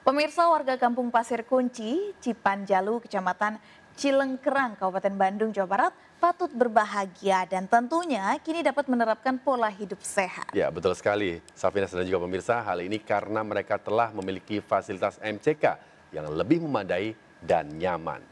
Pemirsa, warga Kampung Pasir Kunci, Cipanjalu, Kecamatan Cilengkerang, Kabupaten Bandung, Jawa Barat patut berbahagia dan tentunya kini dapat menerapkan pola hidup sehat. Ya, betul sekali. Safina dan juga pemirsa, hal ini karena mereka telah memiliki fasilitas MCK yang lebih memadai dan nyaman.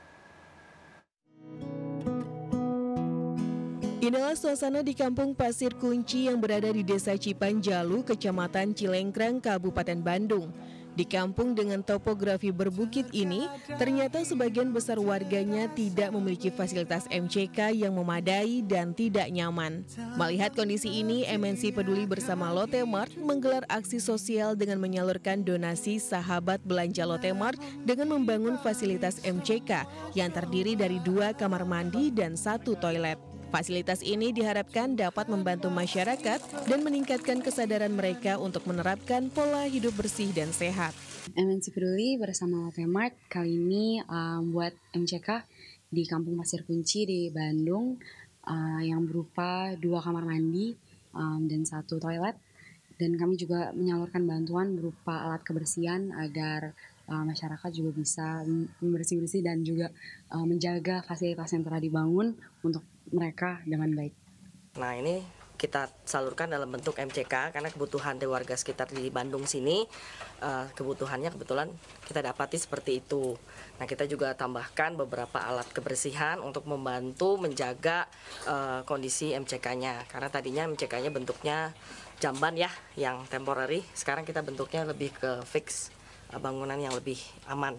Inilah suasana di Kampung Pasir Kunci yang berada di Desa Cipanjalu, Kecamatan Cilengkerang, Kabupaten Bandung. Di kampung dengan topografi berbukit ini, ternyata sebagian besar warganya tidak memiliki fasilitas MCK yang memadai dan tidak nyaman. Melihat kondisi ini, MNC Peduli bersama Lotte Mart menggelar aksi sosial dengan menyalurkan donasi sahabat belanja Lotte Mart dengan membangun fasilitas MCK yang terdiri dari 2 kamar mandi dan 1 toilet. Fasilitas ini diharapkan dapat membantu masyarakat dan meningkatkan kesadaran mereka untuk menerapkan pola hidup bersih dan sehat. MNC Peduli bersama Lotte Mart kali ini buat MCK di Kampung Pasir Kunci di Bandung yang berupa 2 kamar mandi dan 1 toilet. Dan kami juga menyalurkan bantuan berupa alat kebersihan agar masyarakat juga bisa bersih-bersih dan juga menjaga fasilitas yang telah dibangun untuk mereka dengan baik. Nah, ini kita salurkan dalam bentuk MCK karena kebutuhan dari warga sekitar di Bandung sini, kebutuhannya kebetulan kita dapati seperti itu. Nah, kita juga tambahkan beberapa alat kebersihan untuk membantu menjaga kondisi MCK-nya. Karena tadinya MCK-nya bentuknya jamban ya, yang temporary. Sekarang kita bentuknya lebih ke fix, bangunan yang lebih aman.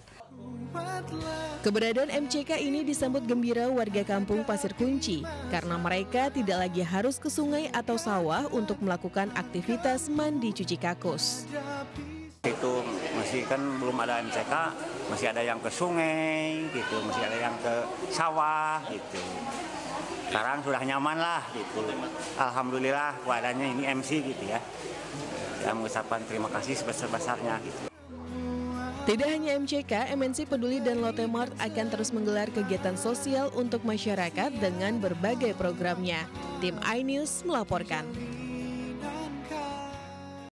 Keberadaan MCK ini disambut gembira warga Kampung Pasir Kunci karena mereka tidak lagi harus ke sungai atau sawah untuk melakukan aktivitas mandi cuci kakus. Itu masih kan belum ada MCK, masih ada yang ke sungai gitu, masih ada yang ke sawah gitu. Sekarang sudah nyaman lah gitu. Alhamdulillah keadaannya ini MC gitu ya. Saya mengucapkan terima kasih sebesar-besarnya gitu. Tidak hanya MCK, MNC Peduli dan Lotte Mart akan terus menggelar kegiatan sosial untuk masyarakat dengan berbagai programnya. Tim iNews melaporkan.